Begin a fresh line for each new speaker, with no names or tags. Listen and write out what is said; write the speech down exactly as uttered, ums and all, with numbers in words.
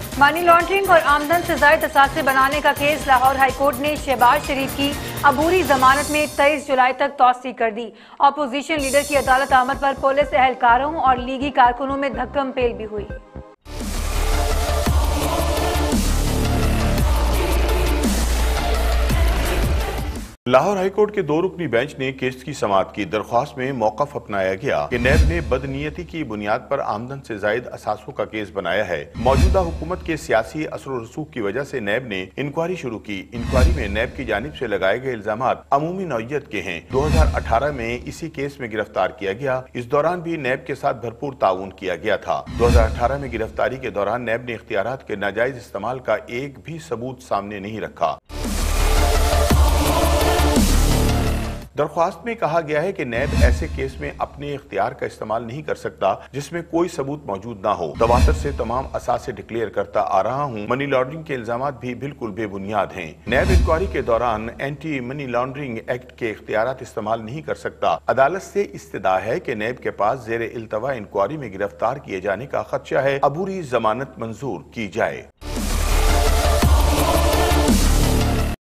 Money laundering और आमदन से जायद असासे बनाने का केस लाहौर हाईकोर्ट ने शहबाज शरीफ की अबूरी जमानत में तेईस जुलाई तक तौसीक कर दी। अपोजिशन लीडर की अदालत आमद पर पुलिस एहलकारों और लीगी कारकुनों में धक्कम पेल भी हुई।
लाहौर हाईकोर्ट के दो रुकनी बेंच ने केस की समाअत की। दरख्वास्त में मौकफ अपनाया गया कि नैब ने बदनीयती की बुनियाद पर आमदन से जायद असासों का केस बनाया है। मौजूदा हुकूमत के सियासी असर और रसूख की वजह से नैब ने इंक्वायरी शुरू की। इंक्वायरी में नैब की जानिब से लगाए गए इल्जामात अमूमी नौइयत के हैं। दो हजार अठारह में इसी केस में गिरफ्तार किया गया। इस दौरान भी नैब के साथ भरपूर ताउन किया गया था। दो हजार अठारह में गिरफ्तारी के दौरान नैब ने इख्तियारात के नाजायज इस्तेमाल का एक भी सबूत सामने नहीं रखा। दरख्वास्त में कहा गया है कि नैब ऐसे केस में अपने इख्तियार का इस्तेमाल नहीं कर सकता जिसमें कोई सबूत मौजूद ना हो। तवातर से तमाम असासे डिक्लेयर करता आ रहा हूँ। मनी लॉन्ड्रिंग के इल्जामात भी बिल्कुल बेबुनियाद हैं। नैब इंक्वायरी के दौरान एंटी मनी लॉन्ड्रिंग एक्ट के इख्तियारात इस्तेमाल नहीं कर सकता। अदालत से इस्तदा है कि नैब के पास जेर इल्तवा इंक्वायरी में गिरफ्तार किए जाने का खदशा है। अबूरी जमानत मंजूर की जाए।